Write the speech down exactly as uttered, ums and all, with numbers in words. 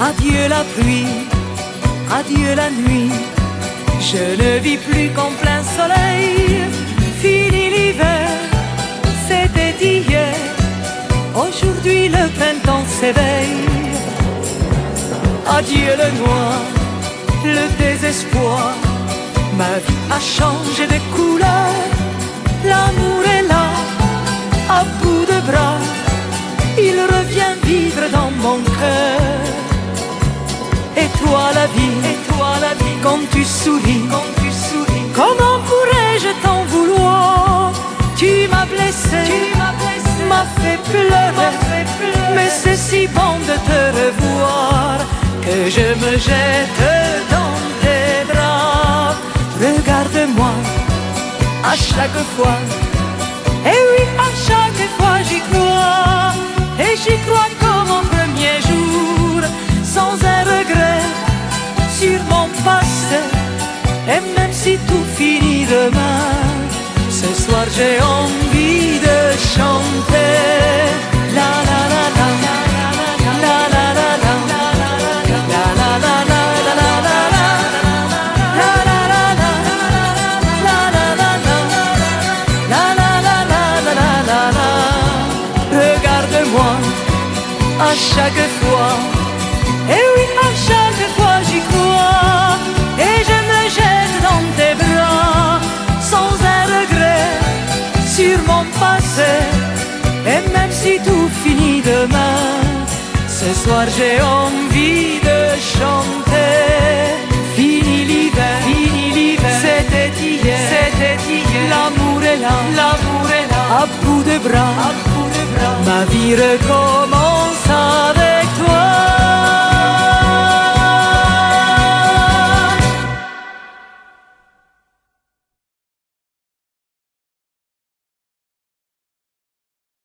Adieu la pluie, adieu la nuit, je ne vis plus qu'en plein soleil. Fini l'hiver, c'était hier, aujourd'hui le printemps s'éveille. Adieu le noir, le désespoir, ma vie a changé de couleur. L'amour est là, à bout de bras, il revient vivre dans mon cœur. Et toi la vie, et toi la vie, quand tu souris, quand tu souris, comment pourrais-je t'en vouloir? Tu m'as blessé, tu m'as blessé, m'as fait pleurer, fait pleurer. Mais c'est si bon de te revoir que je me jette dans tes bras. Regarde-moi à chaque fois, et oui, à chaque fois j'y crois, et j'y crois comme au premier jour, sans un regret sur mon passé. Et même si tout finit demain, ce soir j'ai envie de chanter. La la la la la la la la la la la la la. Regarde-moi à chaque fois, et oui, à chaque fois j'y crois, et je me jette dans tes bras, sans un regret sur mon passé. Et même si tout finit demain, ce soir j'ai envie de chanter. Fini l'hiver, fini l'hiver, c'était hier, c'était hier. L'amour est là, l'amour est là, à bout de bras, à bout de bras. Ma vie recommence.